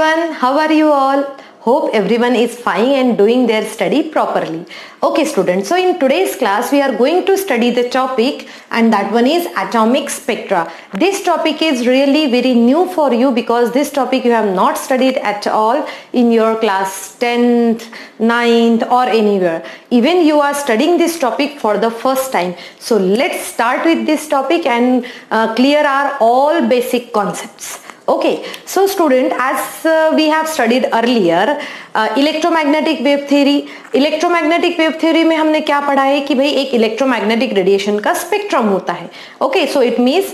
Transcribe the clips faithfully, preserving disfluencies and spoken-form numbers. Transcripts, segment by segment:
everyone, how are you all? Hope everyone is fine and doing their study properly. Okay students, so in today's class we are going to study the topic and that one is atomic spectra. This topic is really very new for you because this topic you have not studied at all in your class tenth, ninth or anywhere. Even you are studying this topic for the first time. So let's start with this topic and uh, clear our all basic concepts. Okay, so student, as uh, we have studied earlier uh, electromagnetic wave theory. Electromagnetic wave theory में हमने क्या पढ़ा है कि भाई एक electromagnetic radiation का spectrum होता है. Okay, so it means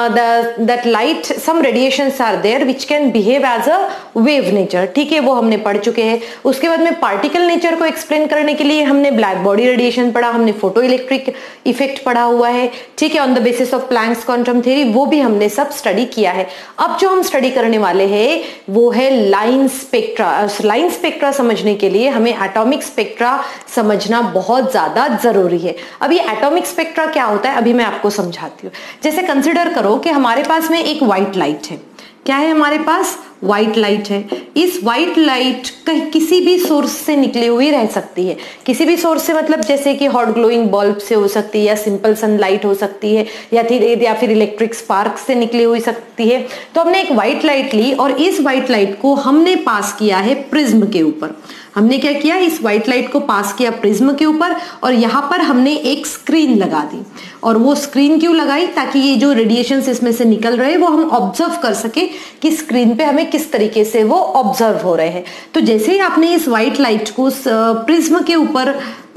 that light some radiations are there which can behave as a wave nature. ठीक है, वो हमने पढ़ चुके हैं. उसके बाद में पार्टिकल नेचर को एक्सप्लेन करने के लिए हमने ब्लैक बॉडी रेडिएशन पढ़ा, हमने फोटो इलेक्ट्रिक इफेक्ट पढ़ा हुआ है. ठीक है, on the basis of Planck's quantum theory वो भी हमने सब स्टडी किया है. अब जो हम स्टडी करने वाले हैं वो है लाइन स्पेक्ट्रा. लाइन स्पेक्ट्रा समझने के लिए हमें एटॉमिक स्पेक्ट्रा समझना बहुत ज्यादा जरूरी है. अब ये एटॉमिक स्पेक्ट्रा क्या होता है अभी मैं आपको समझाती हूँ. जैसे कंसीडर करो कि हमारे पास में एक व्हाइट लाइट है. क्या है हमारे पास? व्हाइट लाइट है. इस व्हाइट लाइट कहीं किसी भी सोर्स से निकली हुई रह सकती है. किसी भी सोर्स से मतलब जैसे कि हॉट ग्लोइंग बल्ब से हो सकती है या सिंपल सनलाइट हो सकती है या फिर या फिर इलेक्ट्रिक स्पार्क से निकली हुई सकती है. तो हमने एक व्हाइट लाइट ली और इस व्हाइट लाइट को हमने पास किया है प्रिज्म के ऊपर. हमने क्या किया? इस व्हाइट लाइट को पास किया प्रिज्म के ऊपर और यहाँ पर हमने एक स्क्रीन लगा दी. और वो स्क्रीन क्यों लगाई? ताकि ये जो रेडिएशन इसमें से निकल रहे हैं वो हम ऑब्जर्व कर सके कि स्क्रीन पे हमें किस तरीके से वो ऑब्जर्व हो रहे हैं. तो जैसे ही आपने इस व्हाइट लाइट को प्रिज्म के ऊपर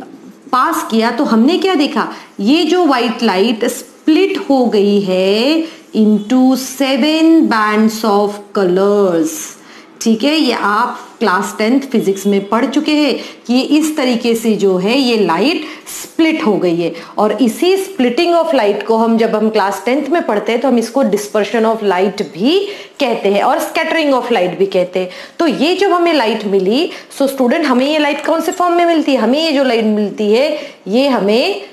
पास किया तो हमने क्या देखा? ये जो व्हाइट लाइट स्प्लिट हो गई है into seven bands of colours. ठीक है, ये आप क्लास टेंथ फिजिक्स में पढ़ चुके हैं कि ये इस तरीके से जो है ये लाइट स्प्लिट हो गई है. और इसी स्प्लिटिंग ऑफ लाइट को हम जब हम क्लास टेंथ में पढ़ते हैं तो हम इसको डिस्पर्शन ऑफ लाइट भी कहते हैं और स्कैटरिंग ऑफ लाइट भी कहते हैं. तो ये जब हमें लाइट मिली, सो स्टूडेंट हमें ये लाइट कौन से फॉर्म में मिलती है? हमें ये जो लाइट मिलती है ये हमें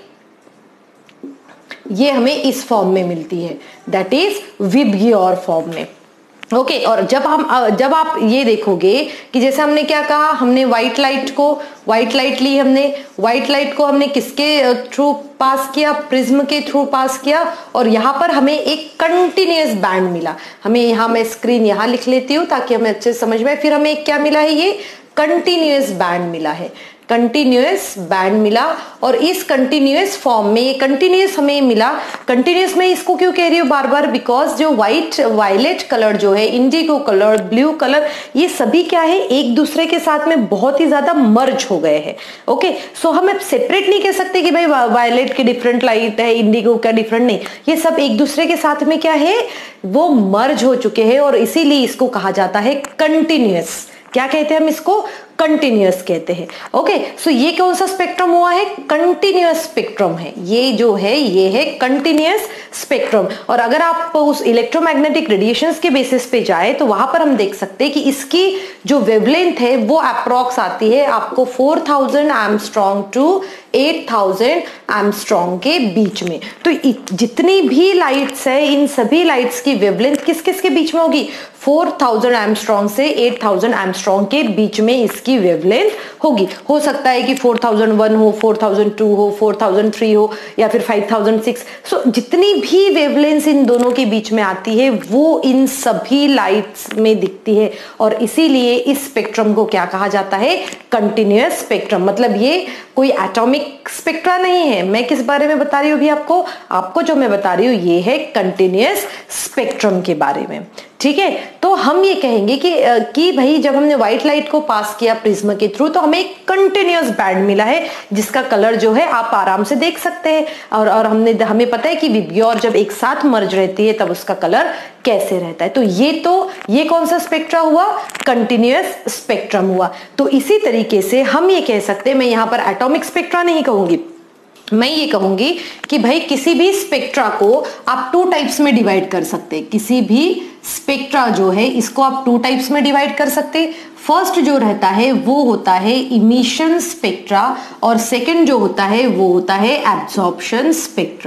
ये हमें इस फॉर्म में मिलती है, दैट इज विबग्योर फॉर्म में. ओके okay, और जब हम जब आप ये देखोगे कि जैसे हमने क्या कहा, हमने व्हाइट लाइट को व्हाइट लाइट ली हमने व्हाइट लाइट को हमने किसके थ्रू पास किया? प्रिज्म के थ्रू पास किया. और यहाँ पर हमें एक कंटिन्यूअस बैंड मिला. हमें यहाँ मैं स्क्रीन यहाँ लिख लेती हूँ ताकि हमें अच्छे से समझ में. फिर हमें क्या मिला है? ये कंटिन्यूअस बैंड मिला है. कंटिन्यूअस बैंड मिला और इस कंटिन्यूअस फॉर्म में ये कंटिन्यूअस हमें मिला. कंटिन्यूअस में इसको क्यों कह रही हूँ बार बार? बिकॉज जो व्हाइट वायलेट कलर जो है, इंडिगो कलर, ब्लू कलर, ये सभी क्या है? एक दूसरे के साथ में बहुत ही ज्यादा मर्ज हो गए हैं. ओके, सो हम सेपरेट नहीं कह सकते कि भाई वायलेट की डिफरेंट लाइट है, इंडिगो का डिफरेंट नहीं. ये सब एक दूसरे के साथ में क्या है? वो मर्ज हो चुके हैं और इसीलिए इसको कहा जाता है कंटिन्यूअस. क्या कहते हैं हम इसको? कंटिन्यूअस कहते हैं. ओके, सो ये कौन सा स्पेक्ट्रम हुआ है? कंटिन्यूअस स्पेक्ट्रम है. ये जो है ये है कंटिन्यूअस स्पेक्ट्रम. और अगर आप उस इलेक्ट्रोमैग्नेटिक रेडिएशंस के बेसिस पे जाए तो वहां पर हम देख सकते हैं कि इसकी जो वेवलेंथ है वो अप्रॉक्स आती है आपको four thousand angstrom to eight thousand angstrom के बीच में. तो जितनी भी लाइट्स है इन सभी लाइट्स की वेवलेंथ किस किस के बीच में होगी? फोर थाउजेंड एंगस्ट्रॉम से एट थाउजेंड एंगस्ट्रॉम के बीच में इसकी वेवलेंथ होगी. हो सकता है कि फोर थाउजेंड वन हो, फोर थाउजेंड टू हो, फोर थाउजेंड थ्री हो या फिर फाइव थाउजेंड सिक्स. सो जितनी भी वेवलेंथ इन दोनों के बीच में आती है वो इन सभी लाइट्स में दिखती है और इसीलिए इस स्पेक्ट्रम को क्या कहा जाता है? Continuous spectrum. मतलब ये कोई एटॉमिक स्पेक्ट्रा नहीं है. मैं किस बारे में बता रही हूँ अभी आपको? आपको जो मैं बता रही हूँ ये है कंटिन्यूअस स्पेक्ट्रम के बारे में. ठीक है, तो हम ये कहेंगे कि कि भाई जब हमने व्हाइट लाइट को पास किया प्रिज्म के थ्रू तो हमें एक कंटिन्यूअस बैंड मिला है जिसका कलर जो है आप आराम से देख सकते हैं. और और हमने हमें पता है कि विबग्योर जब एक साथ मर्ज रहती है तब उसका कलर कैसे रहता है. तो ये तो ये कौन सा स्पेक्ट्रा हुआ? कंटिन्यूअस स्पेक्ट्रम हुआ. तो इसी तरीके से हम ये कह सकते हैं, मैं यहाँ पर एटॉमिक स्पेक्ट्रा नहीं कहूंगी, मैं ये कहूंगी कि भाई किसी भी स्पेक्ट्रा को आप टू टाइप्स में डिवाइड कर सकते हैं. किसी भी स्पेक्ट्रा जो है इसको आप टू टाइप्स में डिवाइड कर सकते हैं. फर्स्ट जो रहता है वो होता है इमिशन स्पेक्ट्रा और सेकंड जो होता है वो होता है एब्जॉर्प्शन स्पेक्ट्रा.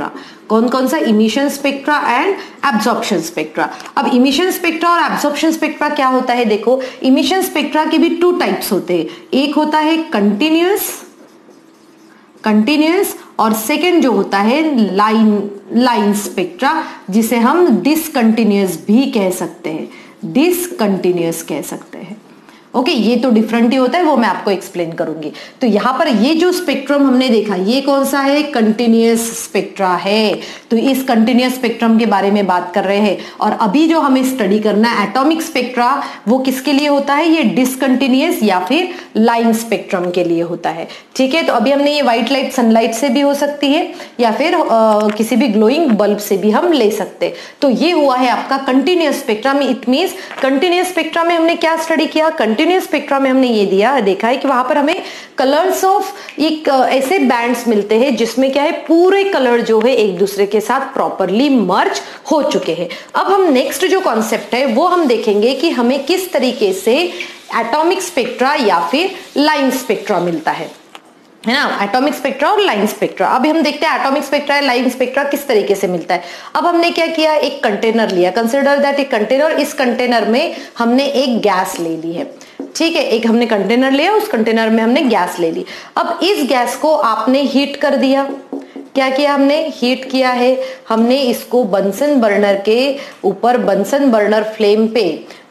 कौन कौन सा, emission spectra and absorption spectra. अब इमिशन स्पेक्ट्रा और एब्जॉर्प्शन स्पेक्ट्रा क्या होता है, देखो इमिशन स्पेक्ट्रा के भी टू टाइप्स होते हैं, एक होता है कंटिन्यूअस कंटिन्यूअस और सेकेंड जो होता है लाइन लाइन स्पेक्ट्रा, जिसे हम डिसकंटिन्यूअस भी कह सकते हैं, डिसकंटिन्यूअस कह सकते हैं। ओके okay, ये तो डिफरेंट ही होता है, वो मैं आपको एक्सप्लेन करूंगी। तो यहाँ पर ये जो स्पेक्ट्रम हमने देखा, ये कौन सा है, कंटिन्यूअस स्पेक्ट्रा है। तो इस कंटिन्यूअस स्पेक्ट्रम के बारे में बात कर रहे हैं। और अभी जो हमें स्टडी करना है एटॉमिक स्पेक्ट्रा, वो किसके लिए होता है, ये डिसकंटिन्यूअस या फिर लाइन स्पेक्ट्रम के लिए होता है। ठीक है, तो अभी हमने ये व्हाइट लाइट सनलाइट से भी हो सकती है या फिर आ, किसी भी ग्लोइंग बल्ब से भी हम ले सकते हैं। तो ये हुआ है आपका कंटिन्यूअस स्पेक्ट्रा में। इट मींस कंटिन्यूअस स्पेक्ट्रा में हमने क्या स्टडी किया, कंटिन्यूअस स्पेक्ट्रा में हमने ये दिया देखा है कि वहां पर हमें कलर्स ऑफ एक ऐसे बैंड्स मिलते हैं जिसमें क्या है, पूरे कलर जो है एक दूसरे के साथ प्रॉपरली मर्ज हो चुके हैं। अब हम नेक्स्ट जो कॉन्सेप्ट है वो हम देखेंगे कि हमें किस तरीके से एटॉमिक स्पेक्ट्रा या फिर लाइन स्पेक्ट्रा मिलता है, है ना, एटॉमिक स्पेक्ट्रा और लाइन स्पेक्ट्रा। अभी हम देखते हैं एटॉमिक स्पेक्ट्रा या लाइन स्पेक्ट्रा किस तरीके से मिलता है। अब हमने क्या किया, एक कंटेनर लिया, कंसिडर दैट एक कंटेनर, इस कंटेनर में हमने एक गैस ले ली है। ठीक है, एक हमने कंटेनर लिया, उस कंटेनर में हमने गैस ले ली। अब इस गैस को आपने हीट कर दिया, क्या किया हमने, हीट किया है। हमने इसको बंसन बर्नर के ऊपर, बंसन बर्नर फ्लेम पे,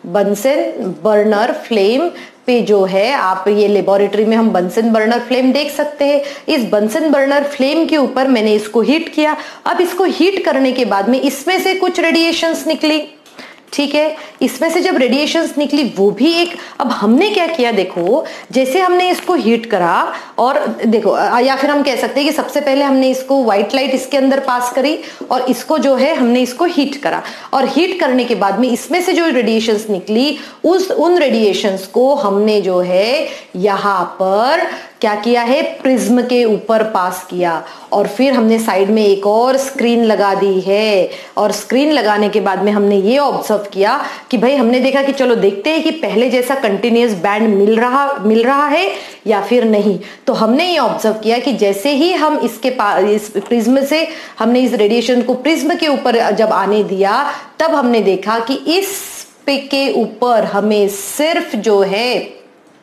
बंसन बर्नर फ्लेम पे जो है, आप ये लेबोरेटरी में हम बंसन बर्नर फ्लेम देख सकते हैं। इस बंसन बर्नर फ्लेम के ऊपर मैंने इसको हीट किया। अब इसको हीट करने के बाद में इसमें से कुछ रेडिएशंस निकली। ठीक है, इसमें से जब रेडिएशंस निकली वो भी एक, अब हमने क्या किया, देखो जैसे हमने इसको हीट करा और देखो, या फिर हम कह सकते हैं कि सबसे पहले हमने इसको व्हाइट लाइट इसके अंदर पास करी और इसको जो है हमने इसको हीट करा, और हीट करने के बाद में इसमें से जो रेडिएशंस निकली, उस उन रेडिएशंस को हमने जो है यहाँ पर क्या किया है, प्रिज्म के ऊपर पास किया। और फिर हमने साइड में एक और स्क्रीन लगा दी है, और स्क्रीन लगाने के बाद में हमने ये ऑब्जर्व किया कि भाई हमने देखा कि चलो देखते हैं कि पहले जैसा कंटिन्यूअस बैंड मिल रहा मिल रहा है या फिर नहीं। तो हमने ये ऑब्जर्व किया कि जैसे ही हम इसके पास, इस प्रिज्म से हमने इस रेडिएशन को प्रिज्म के ऊपर जब आने दिया, तब हमने देखा कि इस पे के ऊपर हमें सिर्फ जो है,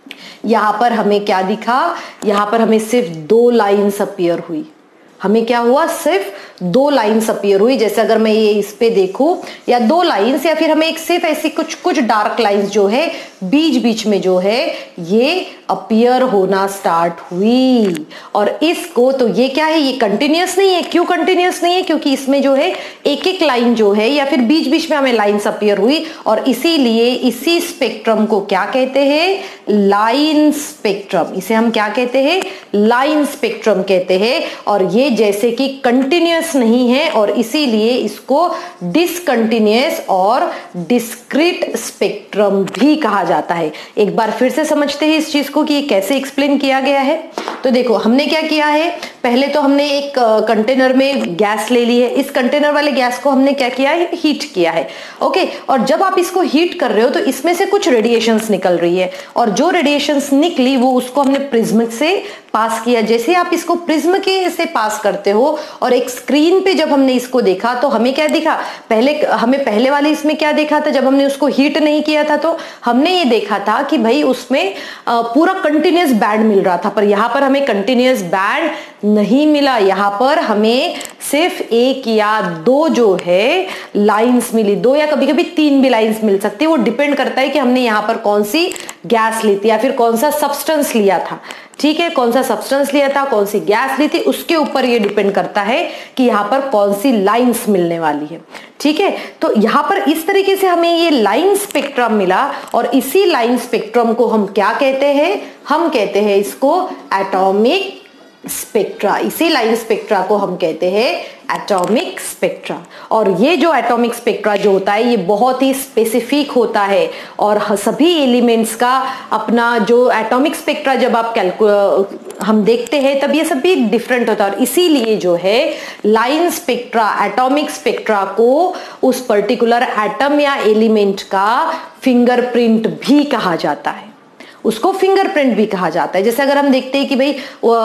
यहां पर हमें क्या दिखा, यहां पर हमें सिर्फ दो लाइंस अपीयर हुई। हमें क्या हुआ, सिर्फ दो लाइंस अपीयर हुई। जैसे अगर मैं ये इस पे देखूं, या दो लाइंस, या फिर हमें एक सिर्फ ऐसी कुछ कुछ डार्क लाइंस जो है बीच बीच में जो है ये अपीयर होना स्टार्ट हुई। और इसको, तो ये क्या है, ये कंटिन्यूअस नहीं है। क्यों कंटिन्यूअस नहीं है, क्योंकि इसमें जो है एक एक लाइन जो है या फिर बीच बीच में हमें लाइंस अपीयर हुई, और इसीलिए इसी स्पेक्ट्रम को क्या कहते हैं, लाइन स्पेक्ट्रम। इसे हम क्या कहते हैं, लाइन स्पेक्ट्रम कहते हैं। और ये जैसे कि कंटिन्यूअस नहीं है, और इसीलिए इसको डिसकंटिन्यूअस और डिस्क्रीट स्पेक्ट्रम भी कहा जाता है। एक बार फिर से समझते हैं इस चीज को कि ये कैसे एक्सप्लेन किया गया है। तो देखो हमने क्या किया है, पहले तो हमने एक कंटेनर में गैस ले ली है, इस कंटेनर वाले गैस को हमने क्या किया है, हीट किया है। ओके, और जब आप इसको हीट कर रहे हो तो इसमें से कुछ रेडिएशंस निकल रही है, और जो रेडिएशंस निकली वो उसको हमने प्रिज्म से पास किया। जैसे आप इसको प्रिज्म के से पास करते हो और एक स्क्रीन पे जब हमने इसको देखा तो हमें क्या दिखा, पहले हमें पहले वाले इसमें क्या देखा था, जब हमने उसको हीट नहीं किया था तो हमने ये देखा था कि भाई उसमें पूरा कंटिन्यूअस बैंड मिल रहा था, पर यहाँ पर हमें कंटिन्यूअस बैंड नहीं मिला। यहाँ पर हमें सिर्फ एक या दो जो है लाइंस मिली, दो या कभी कभी तीन भी लाइंस मिल सकती है। वो डिपेंड करता है कि हमने यहाँ पर कौन सी गैस ली थी या फिर कौन सा सब्सटेंस लिया था। ठीक है, कौन सा सब्सटेंस लिया था, कौन सी गैस ली थी, उसके ऊपर ये डिपेंड करता है कि यहाँ पर कौन सी लाइंस मिलने वाली है। ठीक है, तो यहाँ पर इस तरीके से हमें ये लाइन स्पेक्ट्रम मिला, और इसी लाइन स्पेक्ट्रम को हम क्या कहते हैं, हम कहते हैं इसको एटॉमिक स्पेक्ट्रा। इसी लाइन स्पेक्ट्रा को हम कहते हैं एटॉमिक स्पेक्ट्रा। और ये जो एटॉमिक स्पेक्ट्रा जो होता है ये बहुत ही स्पेसिफिक होता है, और सभी एलिमेंट्स का अपना जो एटॉमिक स्पेक्ट्रा जब आप कैलकुलेट हम देखते हैं तब ये सभी डिफरेंट होता है। और इसीलिए जो है लाइन स्पेक्ट्रा, एटॉमिक स्पेक्ट्रा को उस पर्टिकुलर एटम या एलिमेंट का फिंगरप्रिंट भी कहा जाता है। उसको फिंगरप्रिंट भी कहा जाता है। जैसे अगर हम देखते हैं कि भाई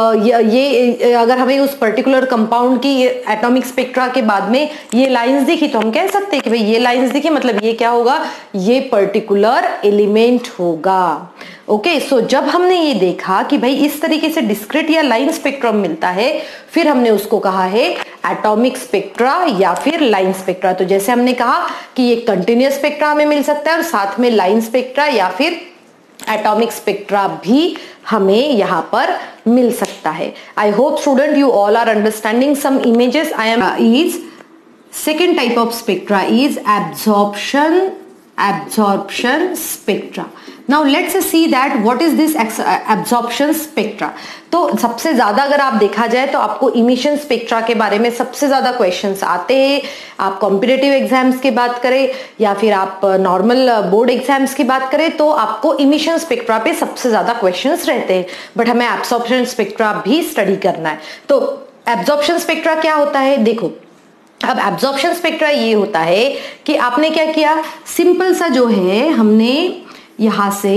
ये अगर हमें उस पर्टिकुलर कंपाउंड की एटॉमिक स्पेक्ट्रा के बाद में ये लाइंस दिखी तो हम कह सकते हैं कि भाई ये लाइंस दिखी, मतलब ये क्या होगा, ये पर्टिकुलर एलिमेंट होगा। ओके, सो जब हमने ये देखा कि भाई इस तरीके से डिस्क्रीट या लाइन स्पेक्ट्रम मिलता है, फिर हमने उसको कहा है एटॉमिक स्पेक्ट्रा या फिर लाइन स्पेक्ट्रा। तो जैसे हमने कहा कि ये कंटिन्यूअस स्पेक्ट्रा हमें मिल सकता है और साथ में लाइन स्पेक्ट्रा या फिर एटॉमिक स्पेक्ट्रा भी हमें यहां पर मिल सकता है। I hope student you all are understanding some images. I am is second type of spectra is absorption absorption spectra. Now let's see that what is this absorption spectra. तो सबसे ज्यादा अगर आप देखा जाए तो आपको इमिशन स्पेक्ट्रा के बारे में सबसे ज्यादा क्वेश्चंस आते हैं। आप कॉम्पिटिटिव एग्जाम्स की बात करें या फिर आप नॉर्मल बोर्ड एग्जाम्स की बात करें तो आपको इमिशन स्पेक्ट्रा पे सबसे ज्यादा क्वेश्चंस रहते हैं, बट हमें एब्जॉर्प्शन स्पेक्ट्रा भी स्टडी करना है। तो एब्जॉर्प्शन स्पेक्ट्रा क्या होता है, देखो अब एब्जॉर्प्शन स्पेक्ट्रा ये होता है कि आपने क्या किया, सिंपल सा जो है हमने यहां से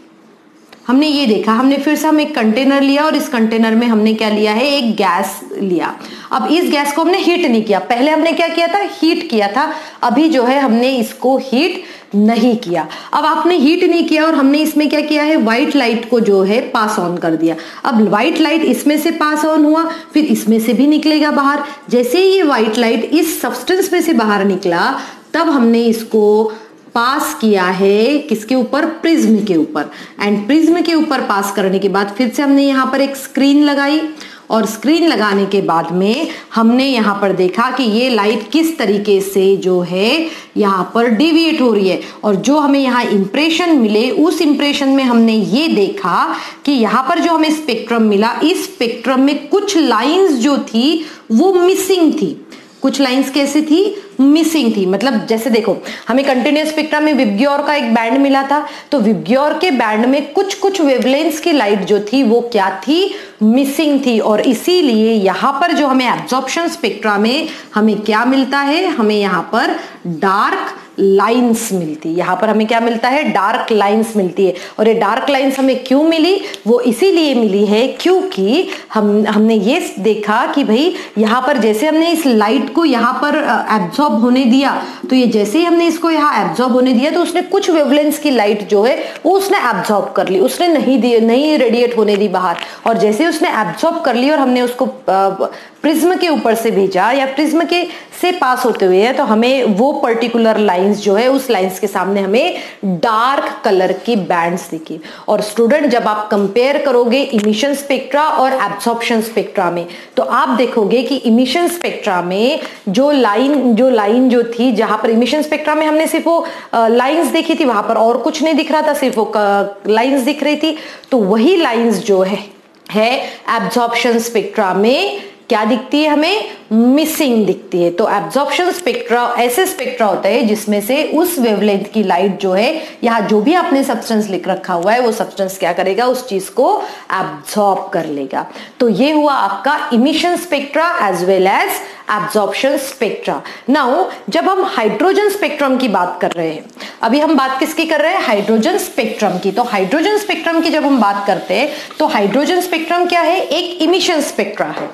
हमने ये देखा, हमने फिर से हम एक कंटेनर लिया और इस कंटेनर में हमने क्या लिया है, एक गैस लिया। अब इस गैस को हमने हीट नहीं किया, पहले हमने क्या किया था, हीट किया था। अभी जो है हमने इसको हीट नहीं किया। अब आपने हीट नहीं किया और हमने इसमें क्या किया है, व्हाइट लाइट को जो है पास ऑन कर दिया। अब व्हाइट लाइट इसमें से पास ऑन हुआ, फिर इसमें से भी निकलेगा बाहर। जैसे ही ये व्हाइट लाइट इस सब्सटेंस में से बाहर निकला तब हमने इसको पास किया है किसके ऊपर, प्रिज्म के ऊपर। एंड प्रिज्म के ऊपर पास करने के बाद फिर से हमने यहाँ पर एक स्क्रीन लगाई और स्क्रीन लगाने के बाद में हमने यहाँ पर देखा कि ये लाइट किस तरीके से जो है यहाँ पर डेविएट हो रही है। और जो हमें यहाँ इंप्रेशन मिले उस इंप्रेशन में हमने ये देखा कि यहाँ पर जो हमें स्पेक्ट्रम मिला, इस स्पेक्ट्रम में कुछ लाइंस जो थी वो मिसिंग थी। कुछ लाइंस कैसे थी, मिसिंग थी। मतलब जैसे देखो हमें कंटिन्यूअस स्पेक्ट्रम में विबग्योर का एक बैंड मिला था, तो विबग्योर के बैंड में कुछ कुछ वेवलेंथ्स की लाइट जो थी वो क्या थी, मिसिंग थी। और इसीलिए यहां पर जो हमें एब्जॉर्प्शन स्पेक्ट्रा में हमें क्या मिलता है, हमें यहां पर डार्क लाइंस मिलती है। यहां पर हमें क्या मिलता है, डार्क लाइंस मिलती है। और ये डार्क लाइंस हमें क्यों मिली, वो इसीलिए मिली है क्योंकि हम हमने ये देखा कि भाई यहां पर जैसे हमने इस लाइट को यहां पर एब्जॉर्ब होने दिया, तो ये जैसे ही हमने इसको यहाँ एब्जॉर्ब होने दिया तो उसने कुछ वेवलेंथ्स की लाइट जो है वो उसने एब्जॉर्ब कर ली, उसने नहीं दी, नहीं रेडिएट होने दी बाहर। और जैसे उसने एब्जॉर्ब कर ली और हमने उसको प्रिज्म के ऊपर से भेजा या प्रिज्म के से पास होते हुए है, तो हमें वो पर्टिकुलर लाइंस जो है उस लाइंस के सामने हमें डार्क कलर की बैंड्स दिखी। और स्टूडेंट जब आप कंपेयर करोगे इमिशन स्पेक्ट्रा और एब्जॉर्प्शन स्पेक्ट्रा में, तो आप देखोगे कि इमिशन स्पेक्ट्रा में जो लाइन जो लाइन जो थी, जहां पर इमिशन स्पेक्ट्रा में हमने सिर्फ वो लाइंस देखी थी, वहां पर और कुछ नहीं दिख रहा था, सिर्फ वो लाइंस दिख रही थी। तो वही लाइंस जो है है एब्जॉर्प्शन स्पेक्ट्रा में क्या दिखती है, हमें मिसिंग दिखती है। तो एब्जॉर्प्शन स्पेक्ट्रा ऐसे स्पेक्ट्रा होता है जिसमें से उस वेवलेंथ की लाइट जो है, यहाँ जो भी आपने सब्सटेंस लिख रखा हुआ है वो सब्सटेंस क्या करेगा, उस चीज को एब्जॉर्ब कर लेगा। तो ये हुआ आपका emission spectra as well as absorption spectra. Now जब हम हाइड्रोजन स्पेक्ट्रम की बात कर रहे हैं, अभी हम बात किसकी कर रहे हैं, हाइड्रोजन स्पेक्ट्रम की। तो हाइड्रोजन स्पेक्ट्रम की जब हम बात करते हैं तो हाइड्रोजन स्पेक्ट्रम क्या है, एक इमिशन स्पेक्ट्रा है,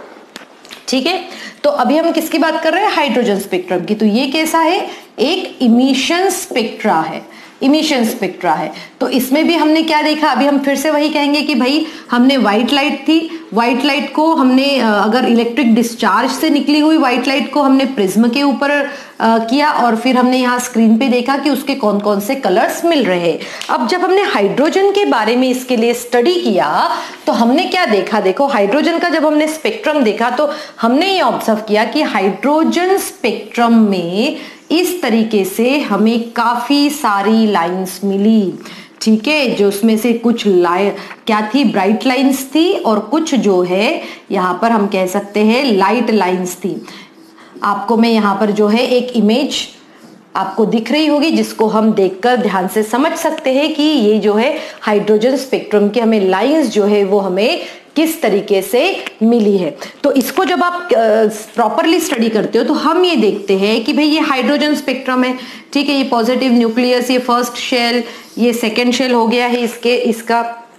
ठीक है। तो अभी हम किसकी बात कर रहे हैं, हाइड्रोजन स्पेक्ट्रम की। तो ये कैसा है, एक इमिशन स्पेक्ट्रा है, इमिशन स्पेक्ट्रा है। तो इसमें भी हमने क्या देखा, अभी हम फिर से वही कहेंगे कि भाई हमने व्हाइट लाइट थी, व्हाइट लाइट को हमने अगर इलेक्ट्रिक डिस्चार्ज से निकली हुई व्हाइट लाइट को हमने प्रिज्म के ऊपर किया और फिर हमने यहाँ स्क्रीन पे देखा कि उसके कौन कौन से कलर्स मिल रहे हैं। अब जब हमने हाइड्रोजन के बारे में इसके लिए स्टडी किया तो हमने क्या देखा, देखो हाइड्रोजन का जब हमने स्पेक्ट्रम देखा तो हमने ये ऑब्जर्व किया कि हाइड्रोजन स्पेक्ट्रम में इस तरीके से हमें काफी सारी लाइंस मिली, ठीक है। जो उसमें से कुछ लाइट क्या थी, ब्राइट लाइंस थी और कुछ जो है यहाँ पर हम कह सकते हैं लाइट लाइंस थी। आपको मैं यहाँ पर जो है एक इमेज आपको दिख रही होगी जिसको हम देखकर ध्यान से समझ सकते हैं कि ये जो है हाइड्रोजन स्पेक्ट्रम के हमें लाइंस जो है वो हमें किस तरीके से मिली है। तो इसको जब आप प्रॉपरली स्टडी करते हो तो हम ये देखते हैं कि भाई ये हाइड्रोजन स्पेक्ट्रम है, ठीक है। ये पॉजिटिव न्यूक्लियस, ये फर्स्ट शेल, ये सेकेंड शेल हो गया है इसके इसका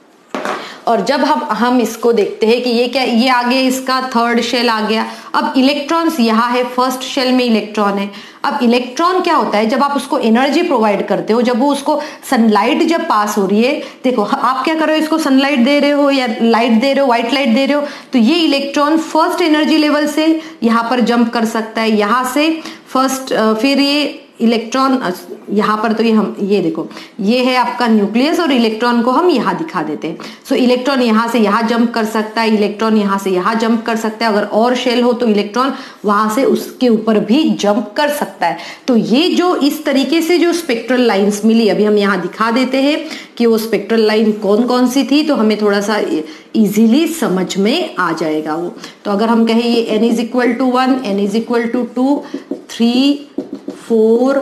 और जब हम हम इसको देखते हैं कि ये क्या, ये आ गया इसका थर्ड शेल आ गया। अब इलेक्ट्रॉन्स यहाँ है, फर्स्ट शेल में इलेक्ट्रॉन है। अब इलेक्ट्रॉन क्या होता है, जब आप उसको एनर्जी प्रोवाइड करते हो, जब वो उसको सनलाइट जब पास हो रही है, देखो आप क्या कर रहे हो, इसको सनलाइट दे रहे हो या लाइट दे रहे हो, व्हाइट लाइट दे रहे हो, तो ये इलेक्ट्रॉन फर्स्ट एनर्जी लेवल से यहाँ पर जंप कर सकता है, यहाँ से फर्स्ट, फिर ये इलेक्ट्रॉन यहाँ पर, तो ये हम ये देखो ये है आपका न्यूक्लियस और इलेक्ट्रॉन को हम यहाँ दिखा देते हैं। सो इलेक्ट्रॉन यहाँ से यहाँ जंप कर सकता है, इलेक्ट्रॉन यहाँ से यहाँ जंप कर सकता है, अगर और शेल हो तो इलेक्ट्रॉन वहां से उसके ऊपर भी जंप कर सकता है। तो ये जो इस तरीके से जो स्पेक्ट्रल लाइंस मिली, अभी हम यहाँ दिखा देते हैं कि वो स्पेक्ट्रल लाइन कौन कौन सी थी, तो हमें थोड़ा सा इजीली समझ में आ जाएगा वो। तो अगर हम कहें ये n is equal to one, n is equal to two, three, four,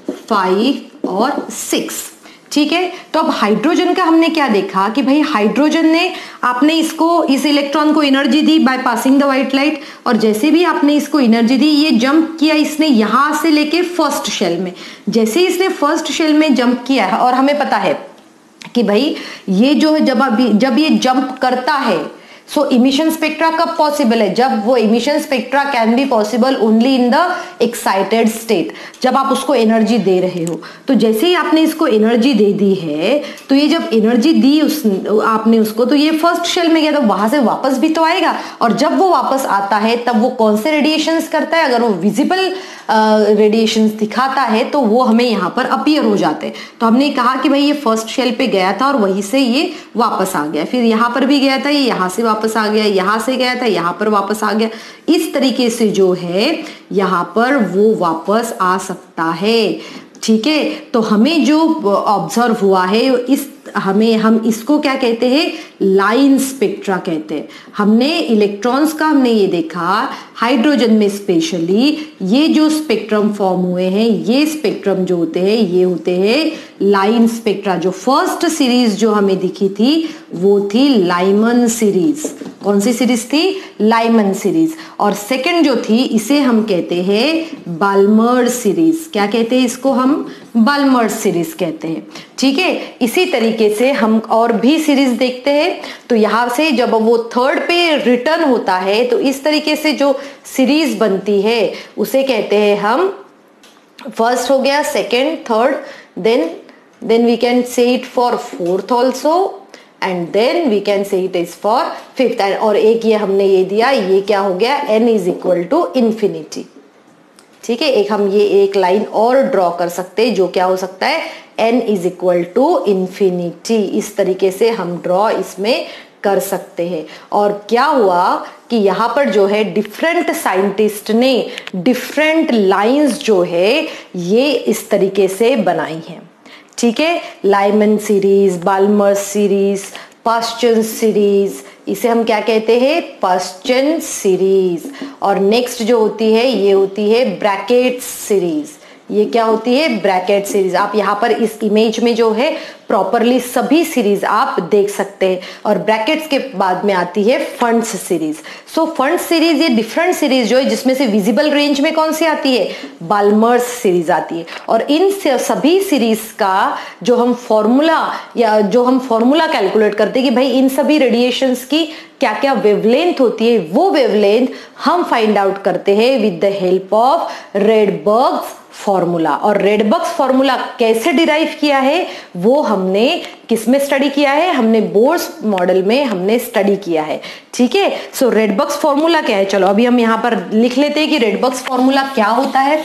five और सिक्स, ठीक है। तो अब हाइड्रोजन का हमने क्या देखा कि भाई हाइड्रोजन ने, आपने इसको, इस इलेक्ट्रॉन को एनर्जी दी by passing the white light, और जैसे भी आपने इसको एनर्जी दी, ये जंप किया इसने यहां से लेके फर्स्ट शेल में। जैसे इसने फर्स्ट शेल में जंप किया है, और हमें पता है कि भाई ये जो है, जब अभी जब ये जंप करता है, सो इमिशन स्पेक्ट्रा कब पॉसिबल है, जब वो emission spectra can be possible only in the excited state, जब आप उसको एनर्जी दे रहे हो। तो जैसे ही आपने इसको एनर्जी दे दी है, तो ये जब एनर्जी दी उस आपने उसको, तो ये फर्स्ट शेल में गया, तो वहां से वापस भी तो आएगा, और जब वो वापस आता है तब वो कौन से रेडिएशंस करता है, अगर वो विजिबल रेडिएशंस दिखाता है तो वो हमें यहाँ पर अपीयर हो जाते हैं। तो हमने कहा कि भाई ये फर्स्ट शेल पे गया था और वहीं से ये वापस आ गया, फिर यहाँ पर भी गया था, ये यहाँ से वापस आ गया, यहाँ से गया था, यहाँ पर वापस आ गया। इस तरीके से जो है यहाँ पर वो वापस आ सकता है, ठीक है। तो हमें जो ऑब्जर्व हुआ है, इस हमें हम इसको क्या कहते हैं, लाइन स्पेक्ट्रा कहते हैं। हमने इलेक्ट्रॉन्स का हमने ये देखा, हाइड्रोजन में स्पेशली ये जो स्पेक्ट्रम फॉर्म हुए हैं, ये स्पेक्ट्रम जो होते हैं ये होते हैं लाइन स्पेक्ट्रा। जो फर्स्ट सीरीज जो हमें दिखी थी वो थी लाइमन सीरीज। कौन सी सीरीज थी, लाइमन सीरीज। और सेकंड जो थी इसे हम कहते हैं बाल्मर सीरीज। क्या कहते हैं इसको, हम बाल्मर सीरीज कहते हैं, ठीक है। इसी तरीके से हम और भी सीरीज देखते हैं। तो यहां से जब वो थर्ड पे रिटर्न होता है तो इस तरीके से जो सीरीज बनती है उसे कहते हैं हम, फर्स्ट हो गया, second, third, then then we can say it for fourth also, and then we can say it is for fifth. और एक ये हमने ये दिया, ये क्या हो गया, n is equal to infinity, ठीक है। एक हम ये एक लाइन और ड्रॉ कर सकते हैं जो क्या हो सकता है, n is equal to infinity. इस तरीके से हम ड्रॉ इसमें कर सकते हैं। और क्या हुआ कि यहाँ पर जो है डिफरेंट साइंटिस्ट ने डिफरेंट लाइंस जो है ये इस तरीके से बनाई हैं, ठीक है। Lyman series, Balmer series, Paschen series, इसे हम क्या कहते हैं, पास्चन सीरीज। और नेक्स्ट जो होती है ये होती है ब्रैकेट सीरीज। ये क्या होती है, ब्रैकेट सीरीज। आप यहाँ पर इस इमेज में जो है प्रॉपरली सभी सीरीज आप देख सकते हैं। और ब्रैकेट्स के बाद में आती है Pfund's series. So Pfund's series ये डिफरेंट सीरीज जो है, जिसमें से विजिबल रेंज में कौन सी आती है, बाल्मर्स सीरीज आती है। और इन सभी सीरीज का जो हम फॉर्मूला या जो हम फॉर्मूला कैलकुलेट करते हैं कि भाई इन सभी रेडिएशंस की क्या क्या वेवलेंथ होती है, वो वेवलेंथ हम फाइंड आउट करते हैं with the help of Rydberg's formula. और रेडबर्ग्स फॉर्मूला कैसे डिराइव किया है वो हमने किसमें स्टडी किया है, हमने बोर्स मॉडल में हमने स्टडी किया है, ठीक है। सो रेडबर्ग्स फॉर्मूला क्या है, चलो अभी हम यहां पर लिख लेते हैं कि रेडबर्ग्स फॉर्मूला क्या होता है।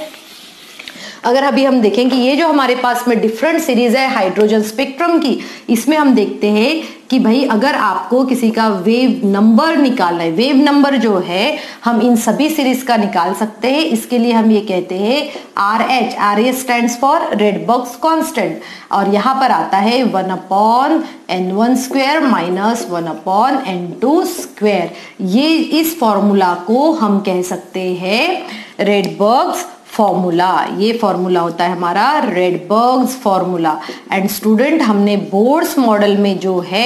अगर अभी हम देखें कि ये जो हमारे पास में डिफरेंट सीरीज है हाइड्रोजन स्पेक्ट्रम की, इसमें हम देखते हैं कि भाई अगर आपको किसी का वेव नंबर निकालना है, वेव नंबर जो है हम इन सभी सीरीज का निकाल सकते हैं। इसके लिए हम ये कहते हैं R H, R H stands for Rydberg's constant. और यहाँ पर आता है one upon n one square minus one upon n two square. ये इस फॉर्मूला को हम कह सकते हैं रेडबर्ग्स फॉर्मूला। ये फॉर्मूला होता है हमारा रेडबर्ग्स फॉर्मूला। एंड स्टूडेंट हमने बोर्स मॉडल में जो है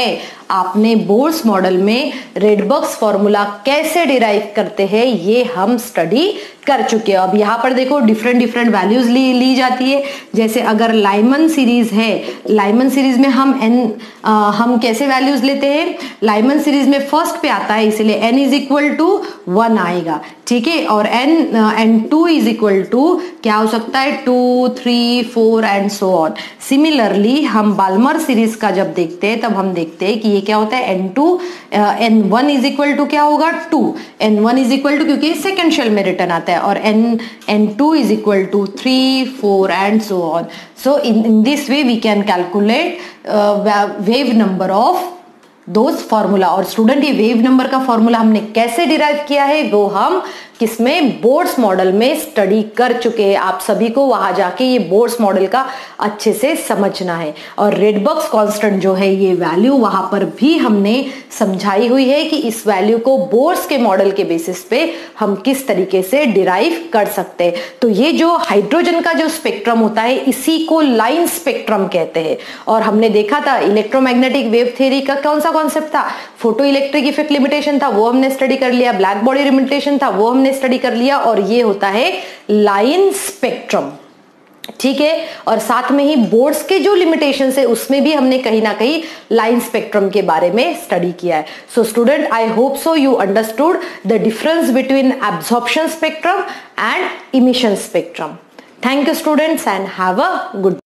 आपने बोर्ड्स मॉडल में रेडबर्ग्स फॉर्मूला कैसे डिराइव करते हैं ये हम स्टडी कर चुके हैं। अब यहाँ पर देखो डिफरेंट डिफरेंट वैल्यूज ली ली जाती है। जैसे अगर लाइमन सीरीज है, लाइमन सीरीज में हम एन हम कैसे वैल्यूज लेते हैं, लाइमन सीरीज में फर्स्ट पे आता है इसलिए n is equal to one आएगा, ठीक है। और n n two is equal to क्या हो सकता है, two three four and so on. Similarly हम बाल्मर सीरीज का जब देखते हैं तब हम देखते हैं कि ये क्या होता है, n two n one is equal to क्या होगा, two, n one is equal to क्योंकि सेकेंशियल में रिटर्न आता है, और n n two is equal to three four and so on. So in in this way we can calculate wave number of those formula. और student ये wave number का formula हमने कैसे डिराइव किया है वो हम किसमें, बोर्ड्स मॉडल में स्टडी कर चुके हैं। आप सभी को वहां जाके ये बोर्ड्स मॉडल का अच्छे से समझना है। और रेडबर्ग्स कांस्टेंट जो है ये वैल्यू वहां पर भी हमने समझाई हुई है कि इस वैल्यू को बोर्ड्स के मॉडल के बेसिस पे हम किस तरीके से डिराइव कर सकते हैं। तो ये जो हाइड्रोजन का जो स्पेक्ट्रम होता है इसी को लाइन स्पेक्ट्रम कहते हैं। और हमने देखा था इलेक्ट्रोमैग्नेटिक वेव थ्योरी का कौन सा कॉन्सेप्ट था, फोटो इलेक्ट्रिक इफेक्ट लिमिटेशन था, वो हमने स्टडी कर लिया। ब्लैक बॉडी लिमिटेशन था, वो हमने स्टडी कर लिया। और ये होता है लाइन स्पेक्ट्रम, ठीक है। और साथ में ही बोर्ड्स के जो लिमिटेशंस है उसमें भी हमने कहीं ना कहीं लाइन स्पेक्ट्रम के बारे में स्टडी किया है। So student I hope so you understood the difference between absorption spectrum and emission spectrum. Thank you students and have a good